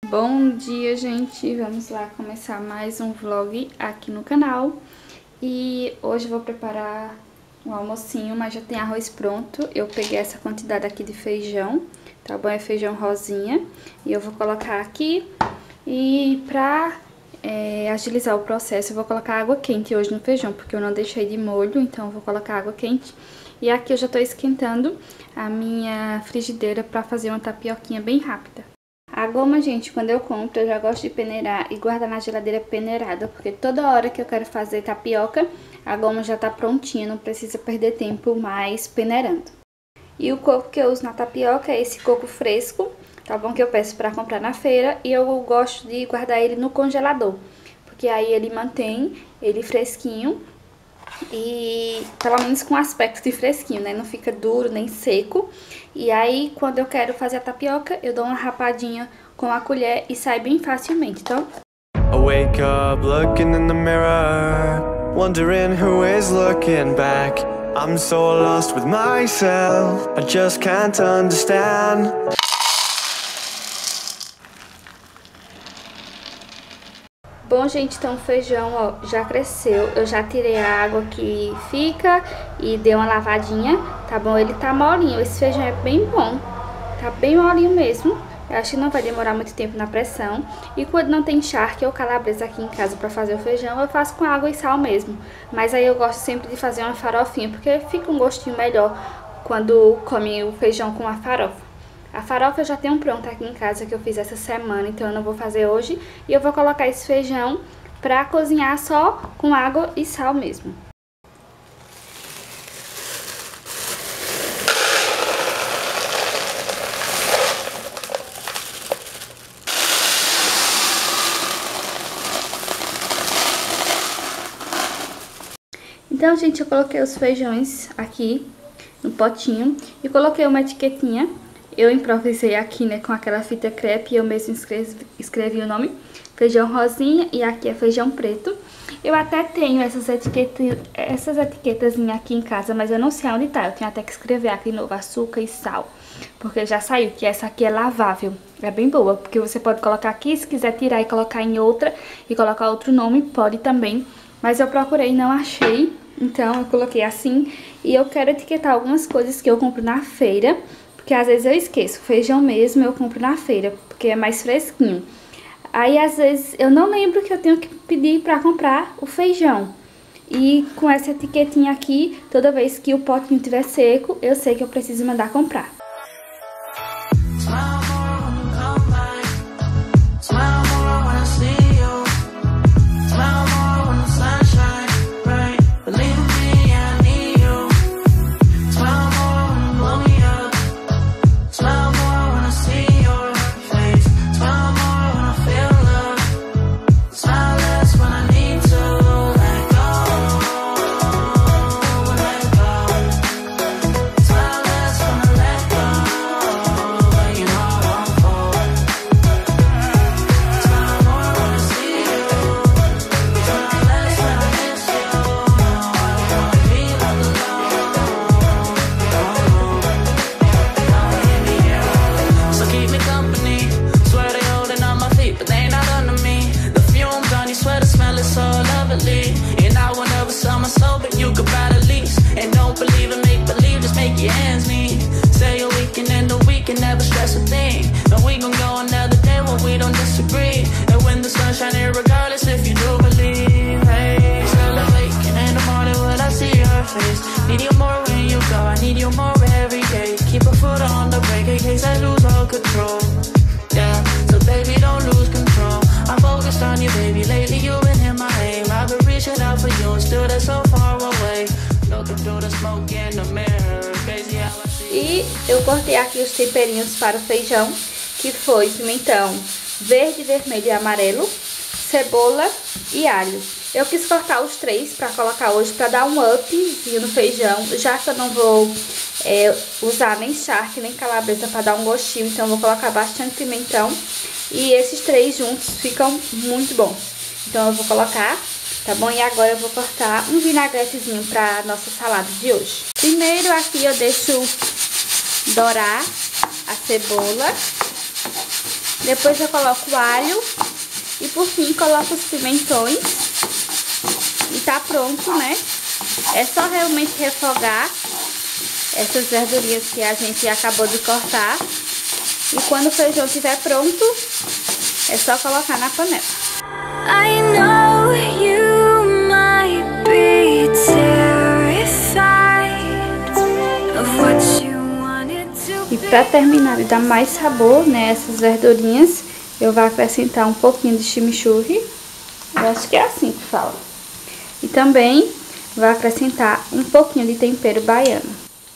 Bom dia, gente! Vamos lá começar mais um vlog aqui no canal. E hoje eu vou preparar um almocinho, mas já tem arroz pronto. Eu peguei essa quantidade aqui de feijão, tá bom? É feijão rosinha. E eu vou colocar aqui. E pra agilizar o processo, eu vou colocar água quente hoje no feijão, porque eu não deixei de molho, então eu vou colocar água quente. E aqui eu já tô esquentando a minha frigideira pra fazer uma tapioquinha bem rápida. A goma, gente, quando eu compro, eu já gosto de peneirar e guardar na geladeira peneirada, porque toda hora que eu quero fazer tapioca, a goma já tá prontinha, não precisa perder tempo mais peneirando. E o coco que eu uso na tapioca é esse coco fresco, tá bom? Que eu peço pra comprar na feira, e eu gosto de guardar ele no congelador, porque aí ele mantém ele fresquinho e pelo menos com aspecto de fresquinho, né? Não fica duro nem seco. E aí, quando eu quero fazer a tapioca, eu dou uma rapadinha com a colher e sai bem facilmente, então. I wake up looking in the mirror, wondering who is looking back. I'm so lost with myself, I just can't understand. Bom, gente, então o feijão, ó, já cresceu. Eu já tirei a água que fica e dei uma lavadinha, tá bom? Ele tá molinho, esse feijão é bem bom, tá bem molinho mesmo. Eu acho que não vai demorar muito tempo na pressão. E quando não tem charque ou calabresa aqui em casa pra fazer o feijão, eu faço com água e sal mesmo. Mas aí eu gosto sempre de fazer uma farofinha, porque fica um gostinho melhor quando come o feijão com a farofa. A farofa eu já tenho pronta aqui em casa, que eu fiz essa semana, então eu não vou fazer hoje. E eu vou colocar esse feijão pra cozinhar só com água e sal mesmo. Então, gente, eu coloquei os feijões aqui no potinho e coloquei uma etiquetinha. Eu improvisei aqui, né, com aquela fita crepe, e eu mesmo escrevi o nome, feijão rosinha, e aqui é feijão preto. Eu até tenho essas etiquetazinhas aqui em casa, mas eu não sei onde tá. Eu tenho até que escrever aqui de novo, açúcar e sal, porque já saiu que essa aqui é lavável. É bem boa, porque você pode colocar aqui, se quiser tirar e colocar em outra, e colocar outro nome, pode também. Mas eu procurei e não achei, então eu coloquei assim. E eu quero etiquetar algumas coisas que eu compro na feira, porque às vezes eu esqueço. Feijão mesmo eu compro na feira, porque é mais fresquinho. Aí às vezes eu não lembro que eu tenho que pedir pra comprar o feijão. E com essa etiquetinha aqui, toda vez que o potinho estiver seco, eu sei que eu preciso mandar comprar. Need you more when you go, I need you more every day. Keep a foot on the brake in case I lose all control. Yeah, so baby don't lose control. I'm focused on you, baby, lately you've been in my aim. I've been reaching out for you and still they're so far away. Looking through the smoke in the mirror, crazy how I see. E eu cortei aqui os temperinhos para o feijão, que foi pimentão verde, vermelho e amarelo, cebola e alho. Eu quis cortar os três para colocar hoje, para dar um upzinho no feijão, já que eu não vou usar nem charque, nem calabresa para dar um gostinho, então eu vou colocar bastante pimentão. E esses três juntos ficam muito bons. Então eu vou colocar, tá bom? E agora eu vou cortar um vinagretezinho para nossa salada de hoje. Primeiro aqui eu deixo dourar a cebola. Depois eu coloco o alho e por fim coloco os pimentões. E tá pronto, né? É só realmente refogar essas verdurinhas que a gente acabou de cortar. E quando o feijão estiver pronto, é só colocar na panela. I know you might be terrified of what you wanted to be. E para terminar de dar mais sabor, né, essas verdurinhas, eu vou acrescentar um pouquinho de chimichurri. Eu acho que é assim que fala. E também vou acrescentar um pouquinho de tempero baiano.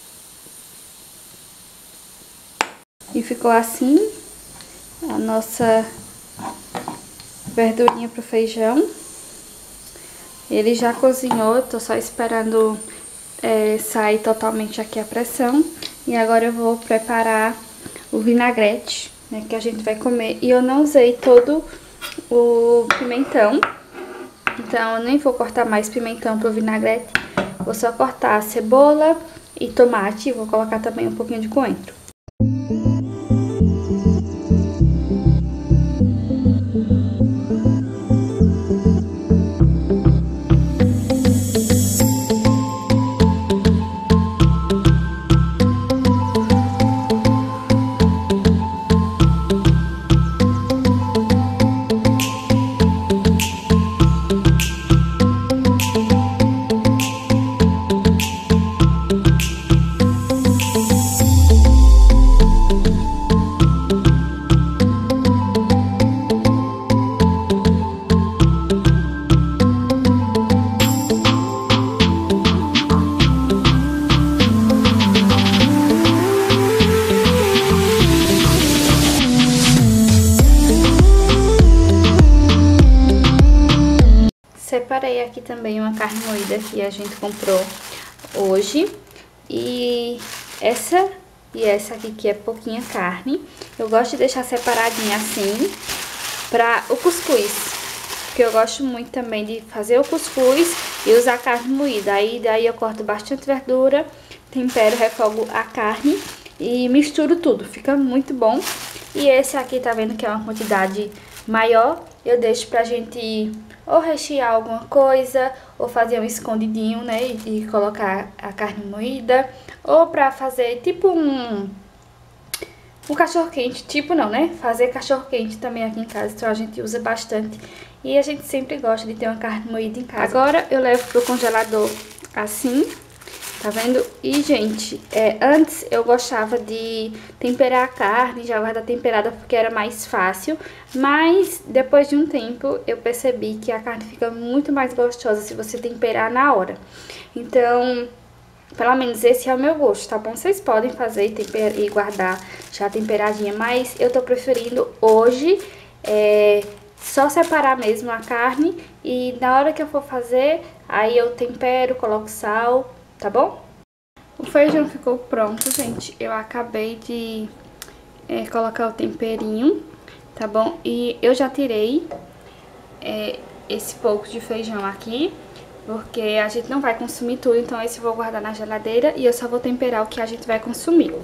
E ficou assim a nossa verdurinha pro feijão. Ele já cozinhou, eu tô só esperando sair totalmente aqui a pressão. E agora eu vou preparar o vinagrete, né, que a gente vai comer. E eu não usei todo o pimentão, então eu nem vou cortar mais pimentão pro vinagrete. Vou só cortar a cebola e tomate e vou colocar também um pouquinho de coentro. Separei aqui também uma carne moída que a gente comprou hoje. E essa aqui que é pouquinha carne. Eu gosto de deixar separadinha assim para o cuscuz, porque eu gosto muito também de fazer o cuscuz e usar carne moída. Daí eu corto bastante verdura, tempero, refogo a carne e misturo tudo. Fica muito bom. E esse aqui, tá vendo que é uma quantidade maior? Eu deixo pra gente ou rechear alguma coisa, ou fazer um escondidinho, né, e colocar a carne moída, ou pra fazer tipo um cachorro-quente, tipo não, né, fazer cachorro-quente também aqui em casa, então a gente usa bastante, e a gente sempre gosta de ter uma carne moída em casa. Agora eu levo pro congelador assim, tá vendo? E, gente, antes eu gostava de temperar a carne, já guardar temperada porque era mais fácil. Mas, depois de um tempo, eu percebi que a carne fica muito mais gostosa se você temperar na hora. Então, pelo menos esse é o meu gosto, tá bom? Vocês podem fazer e guardar já temperadinha, mas eu tô preferindo hoje só separar mesmo a carne. E na hora que eu for fazer, aí eu tempero, coloco sal, tá bom? O feijão ficou pronto, gente. Eu acabei de colocar o temperinho, tá bom? E eu já tirei esse pouco de feijão aqui, porque a gente não vai consumir tudo, então esse eu vou guardar na geladeira e eu só vou temperar o que a gente vai consumir.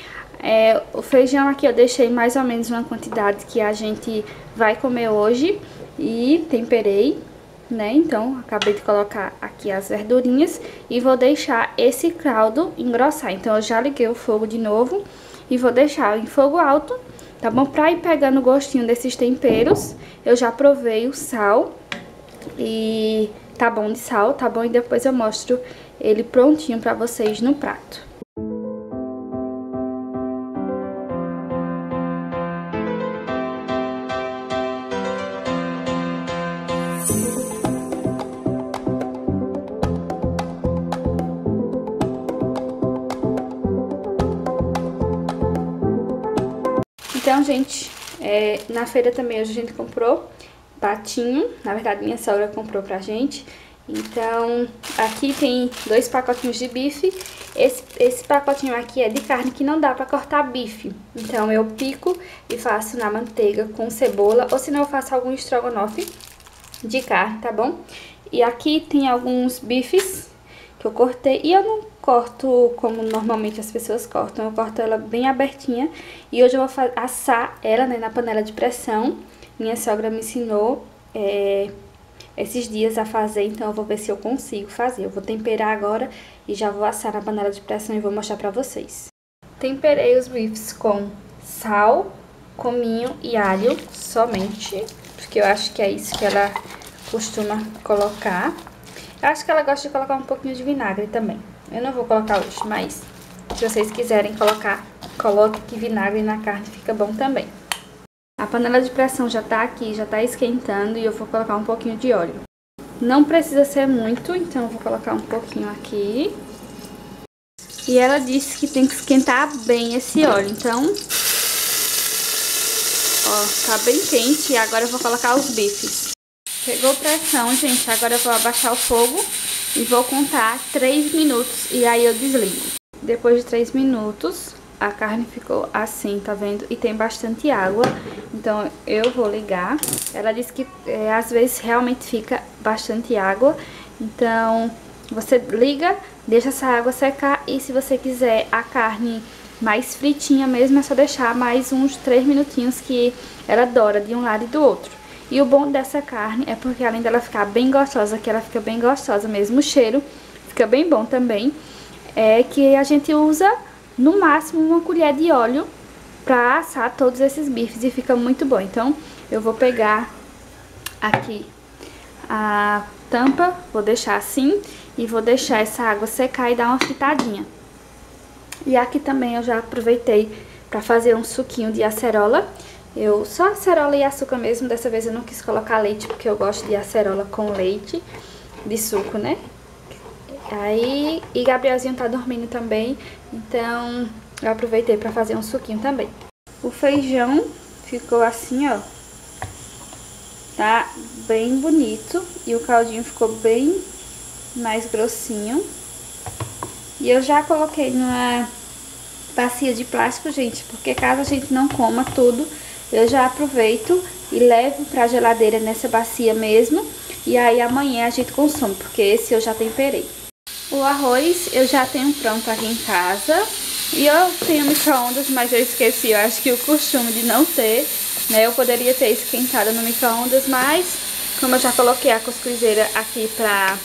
O feijão aqui eu deixei mais ou menos uma quantidade que a gente vai comer hoje e temperei, né? Então, acabei de colocar aqui as verdurinhas e vou deixar esse caldo engrossar. Então, eu já liguei o fogo de novo e vou deixar em fogo alto, tá bom? Pra ir pegando o gostinho desses temperos, eu já provei o sal e tá bom de sal, tá bom? E depois eu mostro ele prontinho pra vocês no prato. Então, gente, na feira também hoje a gente comprou patinho. Na verdade, minha sogra comprou pra gente. Então, aqui tem 2 pacotinhos de bife. Esse pacotinho aqui é de carne que não dá pra cortar bife. Então, eu pico e faço na manteiga com cebola. Ou senão eu faço algum estrogonofe de carne, tá bom? E aqui tem alguns bifes que eu cortei. E eu não corto como normalmente as pessoas cortam, eu corto ela bem abertinha. E hoje eu vou assar ela, né, na panela de pressão. Minha sogra me ensinou esses dias a fazer, então eu vou ver se eu consigo fazer. Eu vou temperar agora e já vou assar na panela de pressão e vou mostrar pra vocês. Temperei os bifes com sal, cominho e alho somente, porque eu acho que é isso que ela costuma colocar. Eu acho que ela gosta de colocar um pouquinho de vinagre também. Eu não vou colocar hoje, mas se vocês quiserem colocar, coloque que vinagre na carne fica bom também. A panela de pressão já tá aqui, já tá esquentando e eu vou colocar um pouquinho de óleo. Não precisa ser muito, então eu vou colocar um pouquinho aqui. E ela disse que tem que esquentar bem esse óleo, então... Ó, tá bem quente e agora eu vou colocar os bifes. Pegou pressão, gente, agora eu vou abaixar o fogo e vou contar 3 minutos e aí eu desligo. Depois de 3 minutos... A carne ficou assim, tá vendo? E tem bastante água, então eu vou ligar. Ela disse que às vezes realmente fica bastante água, então você liga, deixa essa água secar e se você quiser a carne mais fritinha mesmo, é só deixar mais uns 3 minutinhos que ela dora de um lado e do outro. E o bom dessa carne é porque além dela ficar bem gostosa, que ela fica bem gostosa mesmo, o cheiro fica bem bom também, é que a gente usa... No máximo uma colher de óleo pra assar todos esses bifes e fica muito bom. Então eu vou pegar aqui a tampa, vou deixar assim e vou deixar essa água secar e dar uma fritadinha. E aqui também eu já aproveitei pra fazer um suquinho de acerola. Só acerola e açúcar mesmo, dessa vez eu não quis colocar leite porque eu gosto de acerola com leite, de suco, né? Aí, e Gabrielzinho tá dormindo também, então eu aproveitei pra fazer um suquinho também. O feijão ficou assim, ó, tá bem bonito e o caldinho ficou bem mais grossinho. E eu já coloquei numa bacia de plástico, gente, porque caso a gente não coma tudo, eu já aproveito e levo pra geladeira nessa bacia mesmo. E aí amanhã a gente consome, porque esse eu já temperei. O arroz eu já tenho pronto aqui em casa. E eu tenho micro-ondas, mas eu esqueci. Eu acho que o costume de não ter, né? Eu poderia ter esquentado no micro-ondas, mas como eu já coloquei a cuscuzeira aqui pra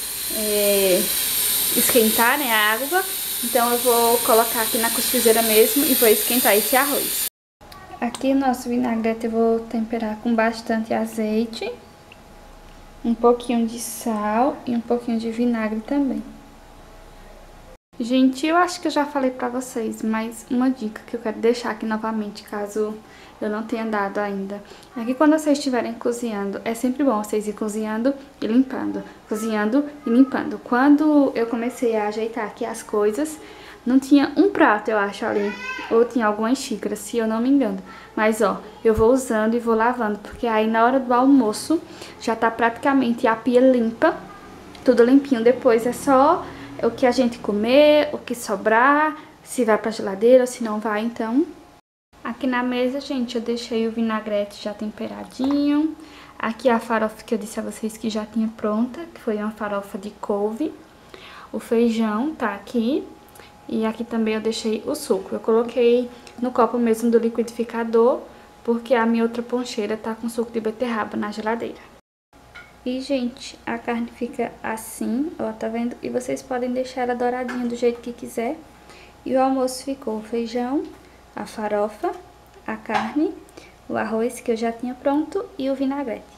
esquentar, né, a água, então eu vou colocar aqui na cuscuzeira mesmo e vou esquentar esse arroz. Aqui o nosso vinagrete eu vou temperar com bastante azeite, um pouquinho de sal e um pouquinho de vinagre também. Gente, eu acho que eu já falei pra vocês, mas uma dica que eu quero deixar aqui novamente, caso eu não tenha dado ainda. É que quando vocês estiverem cozinhando, é sempre bom vocês ir cozinhando e limpando. Cozinhando e limpando. Quando eu comecei a ajeitar aqui as coisas, não tinha um prato, eu acho, ali. Ou tinha algumas xícaras, se eu não me engano. Mas, ó, eu vou usando e vou lavando, porque aí na hora do almoço já tá praticamente a pia limpa, tudo limpinho. Depois é só o que a gente comer, o que sobrar, se vai pra geladeira ou se não vai, então. Aqui na mesa, gente, eu deixei o vinagrete já temperadinho. Aqui a farofa que eu disse a vocês que já tinha pronta, que foi uma farofa de couve. O feijão tá aqui. E aqui também eu deixei o suco. Eu coloquei no copo mesmo do liquidificador, porque a minha outra poncheira tá com suco de beterraba na geladeira. E, gente, a carne fica assim, ó, tá vendo? E vocês podem deixar ela douradinha do jeito que quiser. E o almoço ficou o feijão, a farofa, a carne, o arroz que eu já tinha pronto e o vinagrete.